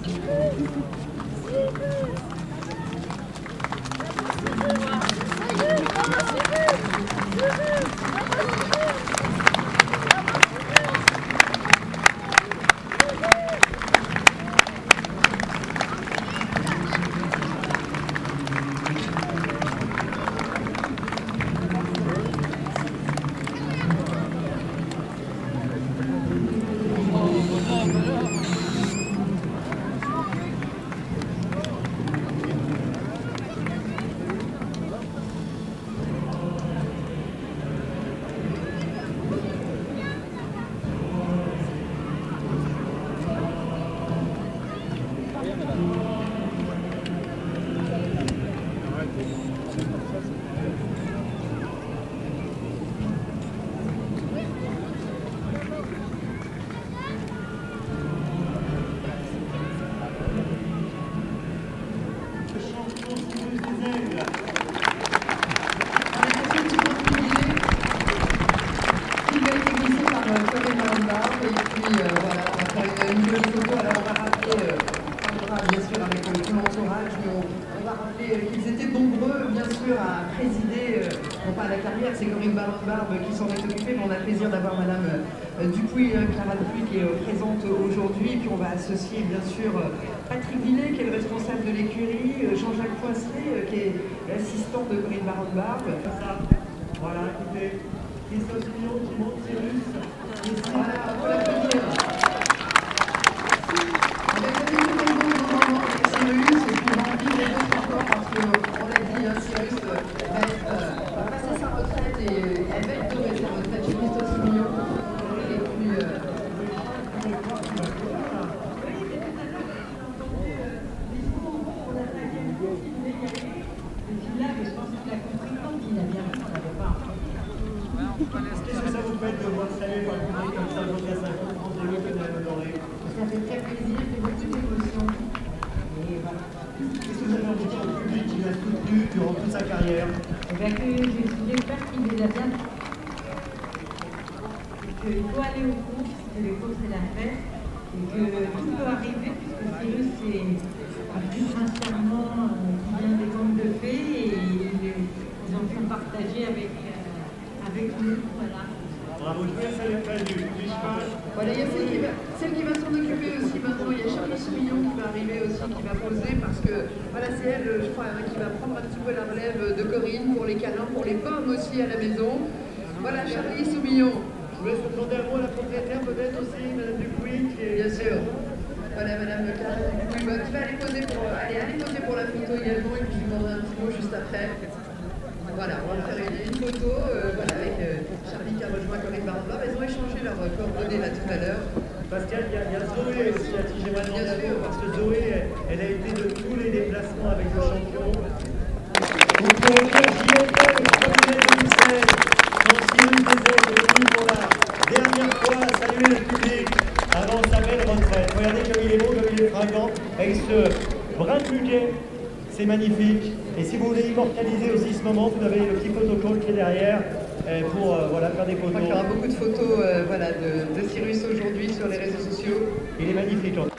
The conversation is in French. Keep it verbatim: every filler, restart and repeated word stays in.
Qu'ils étaient nombreux, bien sûr, à présider, euh, non pas à la carrière, c'est Corinne Baron-Barbe qui s'en est occupée, mais on a le plaisir d'avoir Madame euh, Dupuis, euh, Clara Dupuis, qui est euh, présente aujourd'hui. Et puis on va associer, bien sûr, euh, Patrick Villet, qui est le responsable de l'écurie, euh, Jean-Jacques Poincelet, euh, qui est l'assistant de Corinne Baron-Barbe. Voilà, écoutez, Christophe Simon qui monte Cyrus. Voilà, on peut l'applaudir. On a fait une réunion de moment avec Cyrus, et puis on va en vivre les autres encore, parce qu'on l'a dit, hein, Cyrus va, être, euh, va passer sa retraite, et elle va être dorée sa retraite chez Christophe Simon. Et puis... Euh, Qu'est-ce que ça vous fait de voir saluer par le public comme ça, donc à cinquante, trente minutes que vous avez honoré? Ça fait très plaisir, c'est beaucoup d'émotion. Et voilà. Qu'est-ce que vous avez envie de dire au public qui l'a soutenu durant toute sa carrière? Eh bien, que j'espère qu'il les a bien. Qu'il faut aller au cours, que les courses c'est la fête, et que tout peut arriver, puisque Cyrus c'est un plus sincèrement qui vient des contes de fées, et ils ont pu le partager avec, euh, avec nous. Voilà. Bravo, je vous laisse aller près du, du cheval. Voilà, il y a celle qui va, celle qui va s'en occuper aussi maintenant. Il y a Charlie Soumillon qui va arriver aussi, qui va poser, parce que voilà, c'est elle, je crois, hein, qui va prendre un petit peu la relève de Corinne pour les câlins, pour les pommes aussi à la maison. Voilà, Charlie Soumillon. Je vous laisse demander un mot à la propriétaire, peut-être aussi, Madame Dupuis, qui est... Bien sûr. Voilà, Madame Clara Dupuis, bah, qui va aller poser pour, allez, allez poser pour la photo également, et puis je lui demanderai un petit mot juste après. Voilà, on va faire une, une photo euh, voilà, avec euh, Charlie qui a rejoint Corinne Baron-Barbe. Ils ont échangé leurs euh, coordonnées là tout à l'heure. Pascal, il y, a, il y a Zoé aussi à qui j'aimerais demander un mot, parce que Zoé, elle, elle a été de tous les déplacements avec le champion. Vous pouvez dire J L L, le premier deux mille seize, quand Cyrus Desaigle est venu pour la dernière fois saluer le public avant sa belle retraite. Regardez comme il est beau, comme il est fringant, avec ce brin de muguet. C'est magnifique. Et si vous voulez immortaliser aussi ce moment, vous avez le petit photocall qui est derrière euh, pour euh, voilà, faire des photos. Je crois qu'il y aura beaucoup de photos euh, voilà, de, de Cyrus aujourd'hui sur les réseaux sociaux. Il est magnifique.